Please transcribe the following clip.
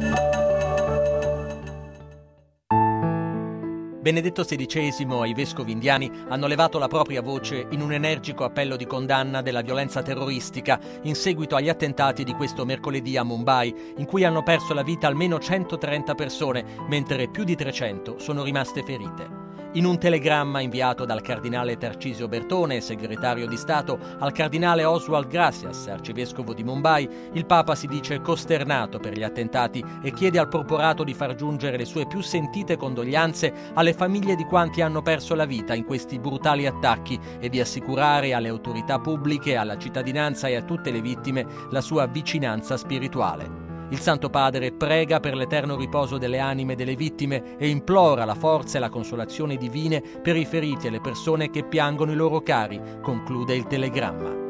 Benedetto XVI e i vescovi indiani hanno levato la propria voce in un energico appello di condanna della violenza terroristica in seguito agli attentati di questo mercoledì a Mumbai, in cui hanno perso la vita almeno 130 persone, mentre più di 300 sono rimaste ferite. In un telegramma inviato dal cardinale Tarcisio Bertone, segretario di Stato, al cardinale Oswald Gracias, arcivescovo di Mumbai, il Papa si dice costernato per gli attentati e chiede al porporato di far giungere le sue più sentite condoglianze alle famiglie di quanti hanno perso la vita in questi brutali attacchi e di assicurare alle autorità pubbliche, alla cittadinanza e a tutte le vittime la sua vicinanza spirituale. Il Santo Padre prega per l'eterno riposo delle anime delle vittime e implora la forza e la consolazione divine per i feriti e le persone che piangono i loro cari, conclude il telegramma.